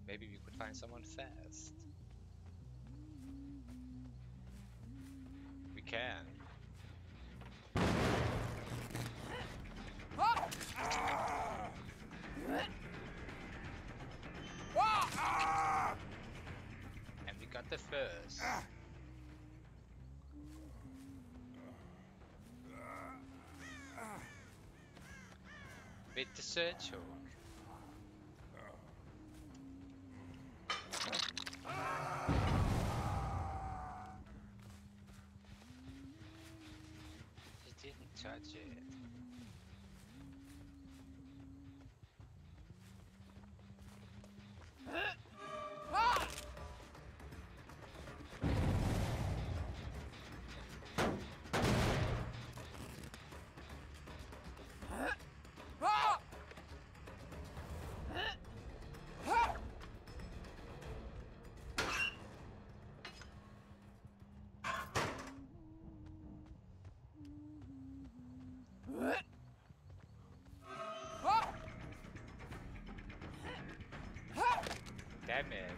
Maybe we could find someone fast. We can. And we got the first. With the search hook. He didn't touch it. Damn it.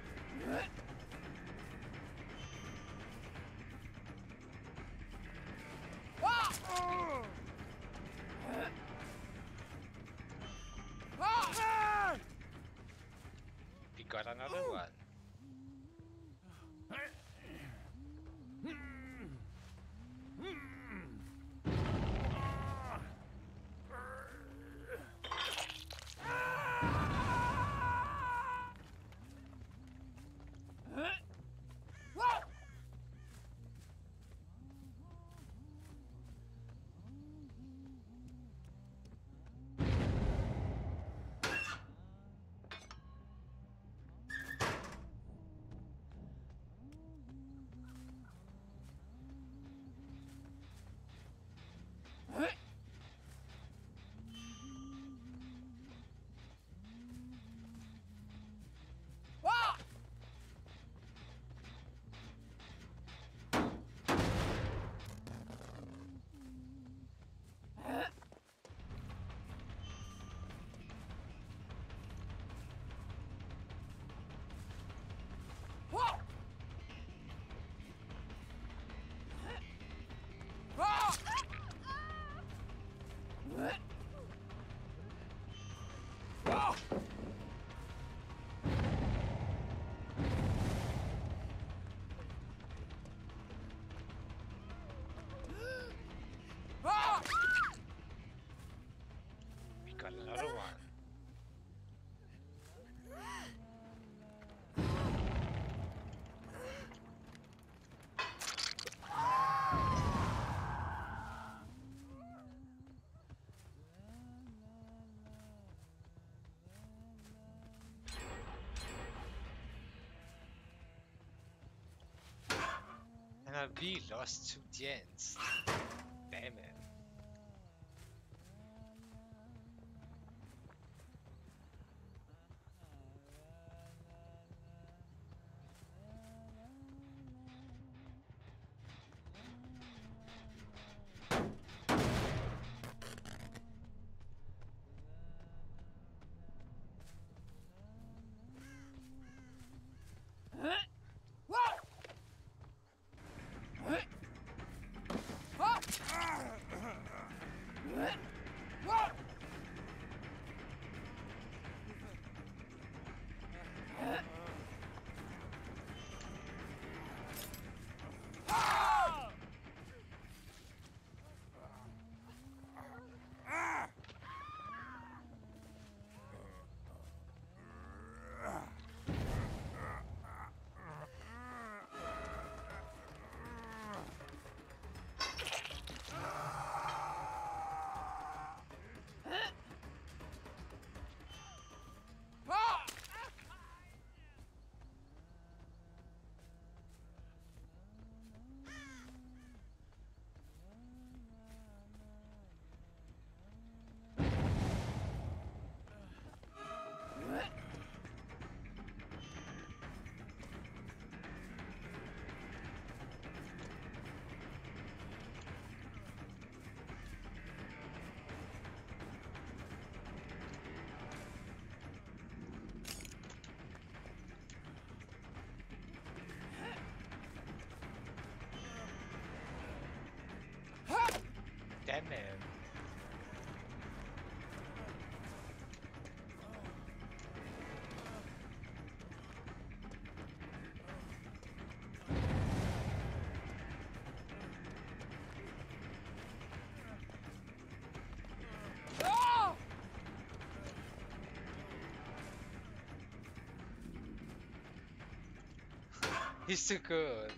We got another one. We got another one. And we lost 2 gens. Damn it. Damn it. He's too good.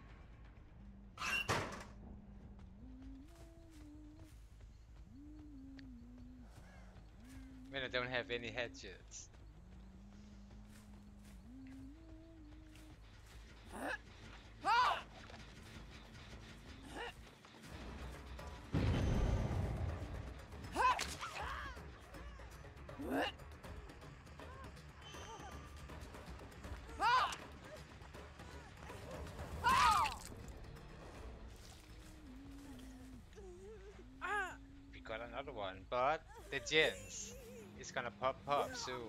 Man, I don't have any headshots. We got another one, but the gens is gonna pop soon.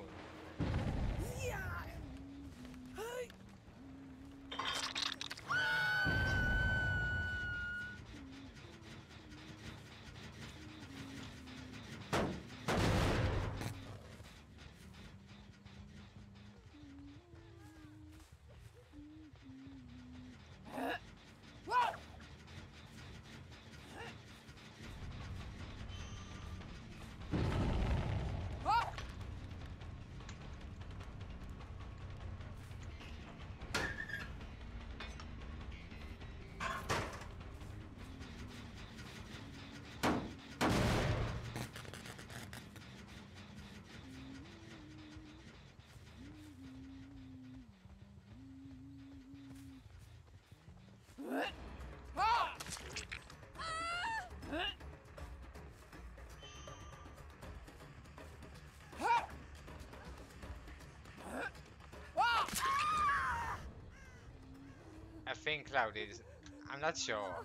I think Cloud is. I'm not sure.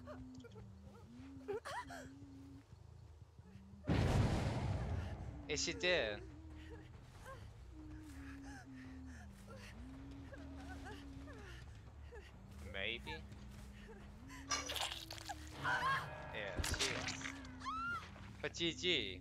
Is she dead? Maybe. Yeah, she is. But GG.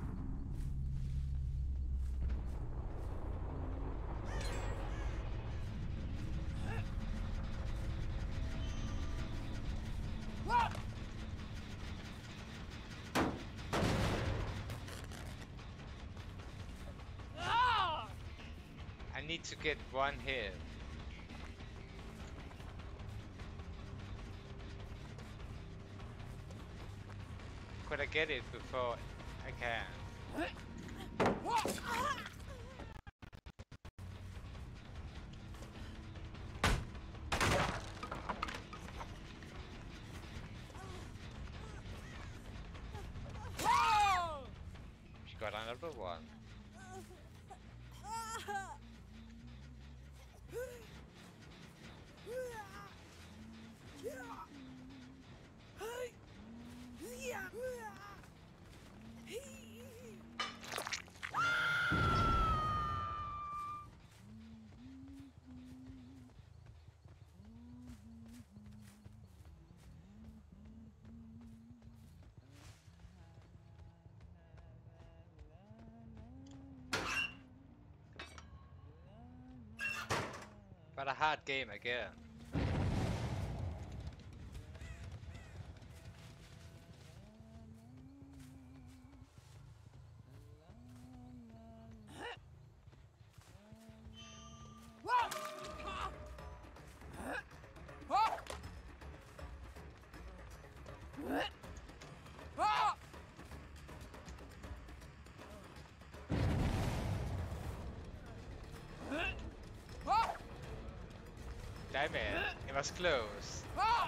I need to get one hit. Could I get it before I can? She got another one. But a hard game again. Damn it, it was close.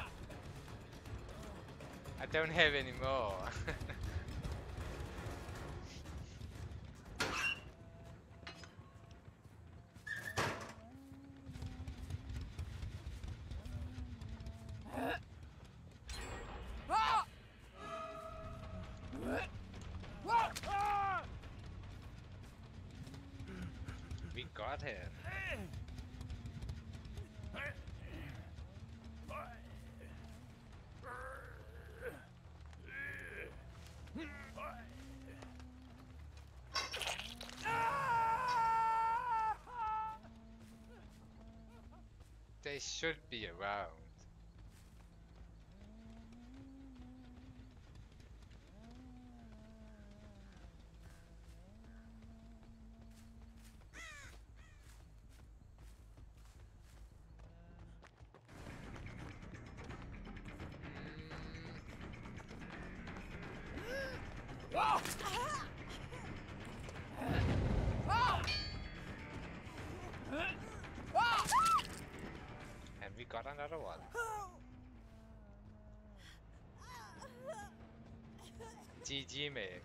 I don't have any more. We got him. They should be around. And we got another one. GG, mate.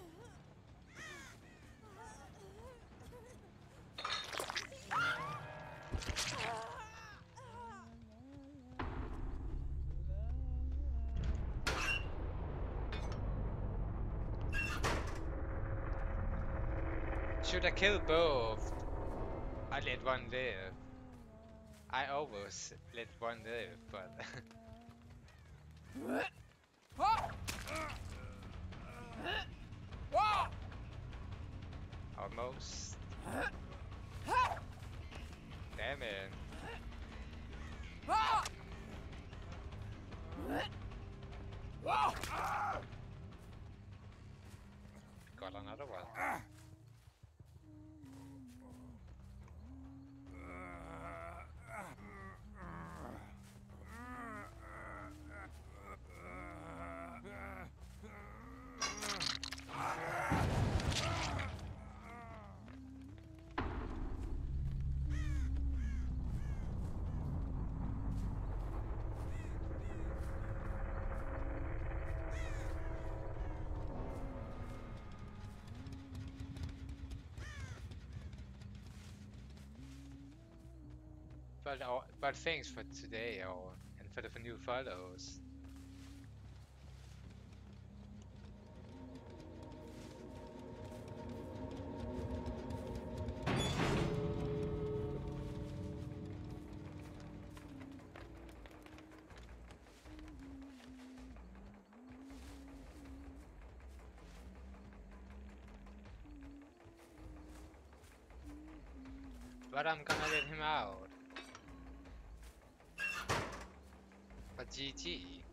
Should I kill both? I let one live. I almost let one live, but almost. Damn it. Got another one. But thanks for today, and for the new follows. But I'm gonna let him out. But GG.